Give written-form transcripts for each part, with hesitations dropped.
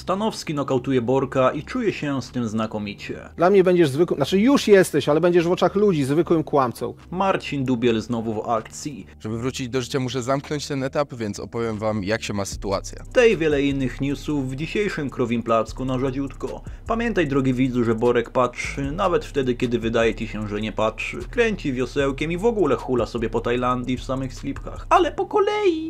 Stanowski nokautuje Borka i czuje się z tym znakomicie. Dla mnie będziesz zwykłym, znaczy już jesteś, ale będziesz w oczach ludzi zwykłym kłamcą. Marcin Dubiel znowu w akcji. Żeby wrócić do życia, muszę zamknąć ten etap, więc opowiem wam, jak się ma sytuacja. Te i wiele innych newsów w dzisiejszym Krowim Placku na rzadziutko. Pamiętaj, drogi widzu, że Borek patrzy, nawet wtedy, kiedy wydaje ci się, że nie patrzy. Kręci wiosełkiem i w ogóle hula sobie po Tajlandii w samych slipkach. Ale po kolei!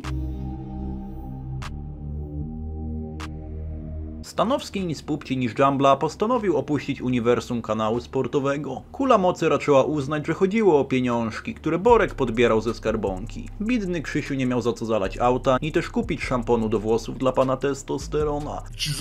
Stanowski nic pupci niż Jambla postanowił opuścić uniwersum kanału sportowego. Kula mocy raczyła uznać, że chodziło o pieniążki, które Borek podbierał ze skarbonki. Biedny Krzysiu nie miał za co zalać auta, ni też kupić szamponu do włosów dla pana testosterona.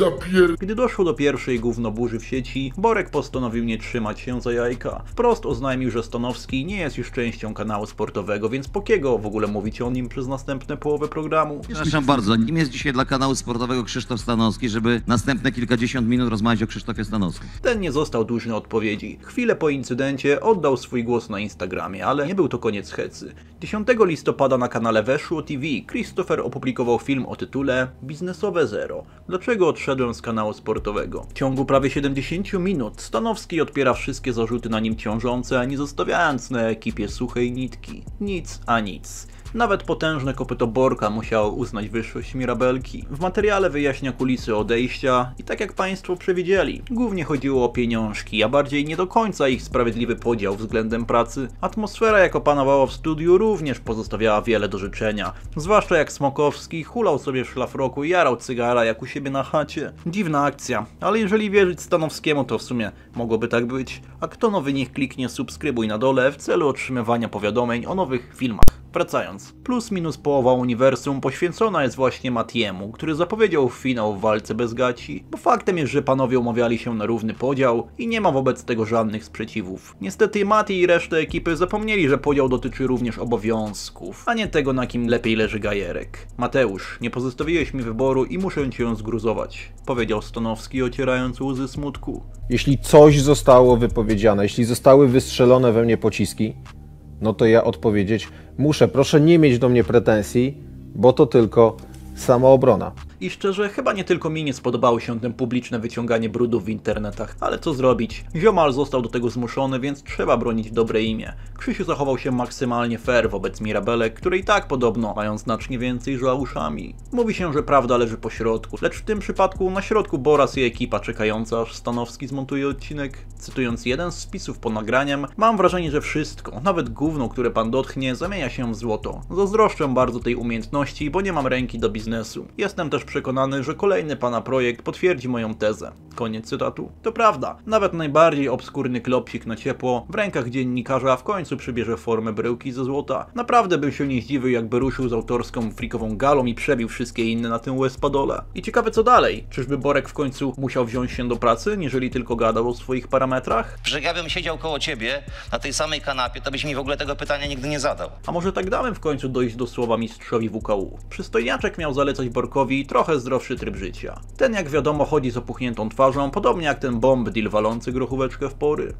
Gdy doszło do pierwszej gównoburzy w sieci, Borek postanowił nie trzymać się za jajka. Wprost oznajmił, że Stanowski nie jest już częścią kanału sportowego, więc po kiego w ogóle mówić o nim przez następne połowę programu. Przepraszam bardzo, kim jest dzisiaj dla kanału sportowego Krzysztof Stanowski, żeby następne kilkadziesiąt minut rozmawiać o Krzysztofie Stanowskim? Ten nie został dłużny odpowiedzi. Chwilę po incydencie oddał swój głos na Instagramie, ale nie był to koniec hecy. 10 listopada na kanale Weszło TV Christopher opublikował film o tytule Biznesowe Zero. Dlaczego odszedłem z kanału sportowego? W ciągu prawie 70 minut Stanowski odpiera wszystkie zarzuty na nim ciążące, nie zostawiając na ekipie suchej nitki. Nic a nic. Nawet potężne kopyto Borka musiało uznać wyższość Mirabelki. W materiale wyjaśnia kulisy odejścia i tak jak państwo przewidzieli, głównie chodziło o pieniążki, a bardziej nie do końca ich sprawiedliwy podział względem pracy. Atmosfera, jaka panowała w studiu, również pozostawiała wiele do życzenia. Zwłaszcza jak Smokowski hulał sobie w szlafroku i jarał cygara jak u siebie na chacie. Dziwna akcja, ale jeżeli wierzyć Stanowskiemu, to w sumie mogłoby tak być. A kto nowy, niech kliknie subskrybuj na dole w celu otrzymywania powiadomień o nowych filmach. Wracając, plus minus połowa uniwersum poświęcona jest właśnie Matiemu, który zapowiedział finał w walce bez gaci, bo faktem jest, że panowie umawiali się na równy podział i nie ma wobec tego żadnych sprzeciwów. Niestety Mati i resztę ekipy zapomnieli, że podział dotyczy również obowiązków, a nie tego, na kim lepiej leży gajerek. Mateusz, nie pozostawiłeś mi wyboru i muszę cię zgruzować, powiedział Stanowski, ocierając łzy smutku. Jeśli coś zostało wypowiedziane, jeśli zostały wystrzelone we mnie pociski, no to ja odpowiedzieć muszę. Proszę nie mieć do mnie pretensji, bo to tylko samoobrona. I szczerze, chyba nie tylko mi nie spodobało się ten publiczne wyciąganie brudów w internetach, ale co zrobić? Ziomal został do tego zmuszony, więc trzeba bronić dobre imię. Krzysiu zachował się maksymalnie fair wobec Mirabelek, które i tak podobno mają znacznie więcej żal uszami. Mówi się, że prawda leży po środku, lecz w tym przypadku na środku Boras i ekipa czekająca, aż Stanowski zmontuje odcinek. Cytując jeden z spisów pod nagraniem, mam wrażenie, że wszystko, nawet gówno, które pan dotknie, zamienia się w złoto. Zazdroszczę bardzo tej umiejętności, bo nie mam ręki do biznesu. Jestem też przekonany, że kolejny pana projekt potwierdzi moją tezę. Koniec cytatu. To prawda, nawet najbardziej obskurny klopsik na ciepło w rękach dziennikarza w końcu przybierze formę bryłki ze złota. Naprawdę bym się nie zdziwił, jakby ruszył z autorską frikową galą i przebił wszystkie inne na tym łez-padole. I ciekawe co dalej? Czyżby Borek w końcu musiał wziąć się do pracy, jeżeli tylko gadał o swoich parametrach? Że ja bym siedział koło ciebie na tej samej kanapie, to byś mi w ogóle tego pytania nigdy nie zadał. A może tak damy w końcu dojść do słowa mistrzowi WKU? Przystojniaczek miał zalecać Borkowi trochę zdrowszy tryb życia. Ten, jak wiadomo, chodzi z opuchniętą twarzą, podobnie jak ten bomb deal walący grochóweczkę w pory.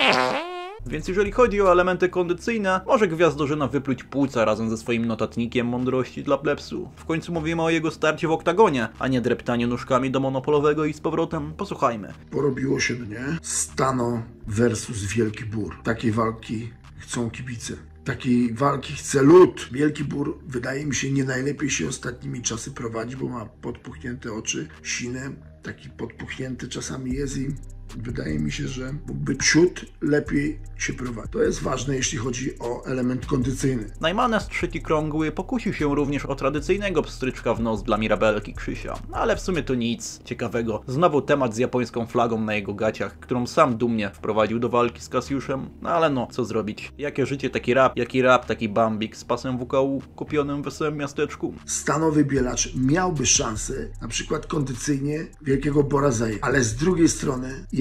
Więc jeżeli chodzi o elementy kondycyjne, może Gwiazdorzyna wypluć płuca razem ze swoim notatnikiem mądrości dla plebsu. W końcu mówimy o jego starcie w oktagonie, a nie dreptaniu nóżkami do monopolowego i z powrotem. Posłuchajmy. Porobiło się dnie. Stano versus Wielki Bór. Takiej walki chcą kibice. Takiej walki chce lud. Wielki Bór, wydaje mi się, nie najlepiej się ostatnimi czasy prowadzi, bo ma podpuchnięte oczy, sinę. Taki podpuchnięty czasami jest i wydaje mi się, że mógłby ciut lepiej się prowadzić. To jest ważne, jeśli chodzi o element kondycyjny. Najmanes trzeci krągły pokusił się również o tradycyjnego pstryczka w nos dla Mirabelki Krzysia. Ale w sumie to nic ciekawego. Znowu temat z japońską flagą na jego gaciach, którą sam dumnie wprowadził do walki z Kasiuszem. No ale no, co zrobić? Jakie życie, taki rap, jaki rap, taki bambik z pasem WKU kupionym w wesołym miasteczku. Stanowy bielacz miałby szansę, na przykład kondycyjnie, Wielkiego Bora zajęć. Ale z drugiej strony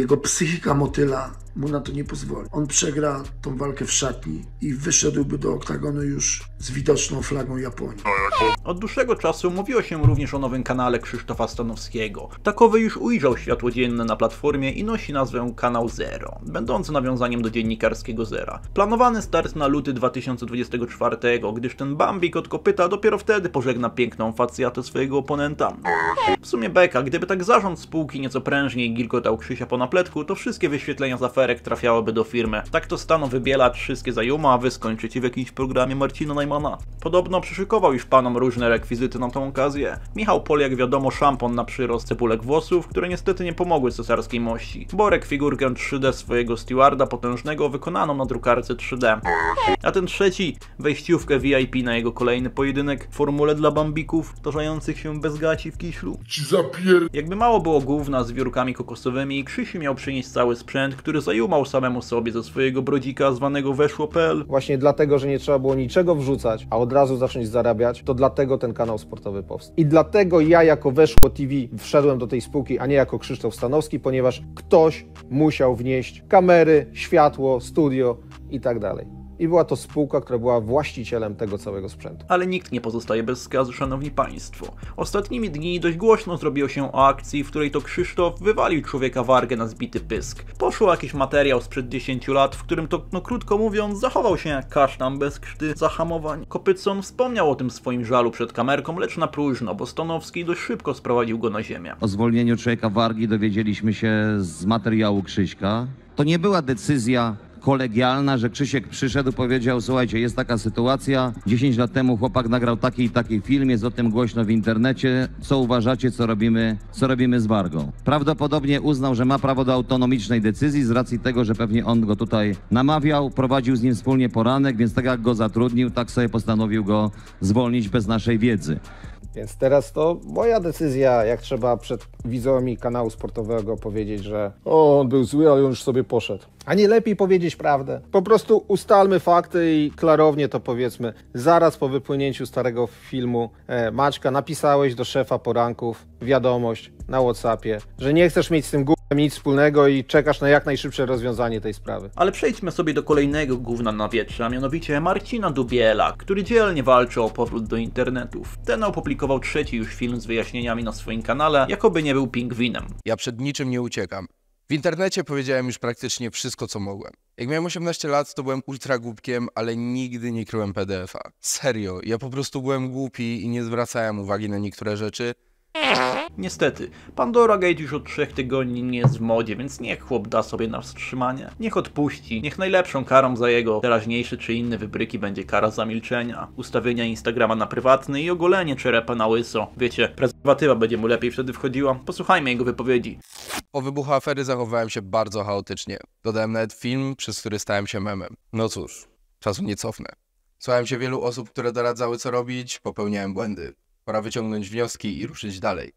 Jego psychika motyla mu na to nie pozwoli. On przegra tą walkę w szatni i wyszedłby do oktagonu już z widoczną flagą Japonii. Od dłuższego czasu mówiło się również o nowym kanale Krzysztofa Stanowskiego. Takowy już ujrzał światło dzienne na platformie i nosi nazwę Kanał Zero, będący nawiązaniem do dziennikarskiego Zera. Planowany start na luty 2024, gdyż ten Bambik od kopyta dopiero wtedy pożegna piękną facjatę swojego oponenta. W sumie beka, gdyby tak zarząd spółki nieco prężniej gilgotał Krzysia po napletku, to wszystkie wyświetlenia z aferek trafiałyby do firmy. Tak to Stano wybiela wszystkie zajuma, a wy skończycie w jakimś programie Marcina Najmana. Podobno przyszykował już panom różne rekwizyty na tą okazję. Michał Pol, jak wiadomo, szampon na przyrost cebulek włosów, które niestety nie pomogły cesarskiej mości. Borek figurkę 3D swojego stewarda potężnego wykonaną na drukarce 3D. A ten trzeci wejściówkę VIP na jego kolejny pojedynek w formule dla bambików tarzających się bez gaci w kiślu. Jakby mało było gówna z wiórkami kokosowymi, Krzysiu miał przynieść cały sprzęt, który zajumał samemu sobie ze swojego brodzika zwanego weszło.pl. Właśnie dlatego, że nie trzeba było niczego wrzucać, a od razu zacząć zarabiać, to dlatego ten kanał sportowy powstał. I dlatego ja jako Weszło TV wszedłem do tej spółki, a nie jako Krzysztof Stanowski, ponieważ ktoś musiał wnieść kamery, światło, studio i tak dalej. I była to spółka, która była właścicielem tego całego sprzętu. Ale nikt nie pozostaje bez skazu, szanowni państwo. Ostatnimi dni dość głośno zrobiło się o akcji, w której to Krzysztof wywalił człowieka wargę na zbity pysk. Poszło jakiś materiał sprzed 10 lat, w którym to, no krótko mówiąc, zachował się jak kasztan bez krzty zahamowań. Kopytson wspomniał o tym swoim żalu przed kamerką, lecz na próżno, bo Stanowski dość szybko sprowadził go na ziemię. O zwolnieniu człowieka wargi dowiedzieliśmy się z materiału Krzyśka. To nie była decyzja kolegialna, że Krzysiek przyszedł, powiedział: słuchajcie, jest taka sytuacja, 10 lat temu chłopak nagrał taki i taki film, jest o tym głośno w internecie, co uważacie, co robimy z wargą? Prawdopodobnie uznał, że ma prawo do autonomicznej decyzji z racji tego, że pewnie on go tutaj namawiał, prowadził z nim wspólnie poranek, więc tak jak go zatrudnił, tak sobie postanowił go zwolnić bez naszej wiedzy. Więc teraz to moja decyzja, jak trzeba przed widzami kanału sportowego powiedzieć, że on był zły, ale on już sobie poszedł. A nie lepiej powiedzieć prawdę? Po prostu ustalmy fakty i klarownie to powiedzmy. Zaraz po wypłynięciu starego filmu Maćka napisałeś do szefa poranków wiadomość na WhatsAppie, że nie chcesz mieć z tym nic wspólnego i czekasz na jak najszybsze rozwiązanie tej sprawy. Ale przejdźmy sobie do kolejnego gówna na wietrze, a mianowicie Marcina Dubiela, który dzielnie walczy o powrót do internetów. Ten opublikował trzeci już film z wyjaśnieniami na swoim kanale, jakoby nie był pingwinem. Ja przed niczym nie uciekam. W internecie powiedziałem już praktycznie wszystko, co mogłem. Jak miałem 18 lat, to byłem ultra głupkiem, ale nigdy nie kryłem PDF-a. Serio, ja po prostu byłem głupi i nie zwracałem uwagi na niektóre rzeczy. Niestety, Pandora Gate już od 3 tygodni nie jest w modzie, więc niech chłop da sobie na wstrzymanie. Niech odpuści, niech najlepszą karą za jego teraźniejsze czy inne wybryki będzie kara zamilczenia, ustawienia Instagrama na prywatny i ogolenie czerepa na łyso. Wiecie, prezerwatywa będzie mu lepiej wtedy wchodziła. Posłuchajmy jego wypowiedzi. Po wybuchu afery zachowałem się bardzo chaotycznie. Dodałem nawet film, przez który stałem się memem. No cóż, czasu nie cofnę. Słuchałem się wielu osób, które doradzały co robić, popełniałem błędy. Pora wyciągnąć wnioski i ruszyć dalej.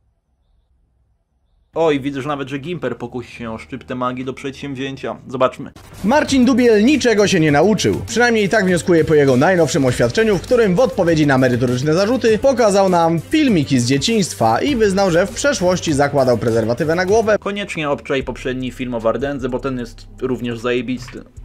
Oj, widzę, że nawet, że Gimper pokusi się o szczyptę magii do przedsięwzięcia. Zobaczmy. Marcin Dubiel niczego się nie nauczył. Przynajmniej tak wnioskuje po jego najnowszym oświadczeniu, w którym w odpowiedzi na merytoryczne zarzuty pokazał nam filmiki z dzieciństwa i wyznał, że w przeszłości zakładał prezerwatywę na głowę. Koniecznie obczaj poprzedni film o Wardędze, bo ten jest również zajebisty.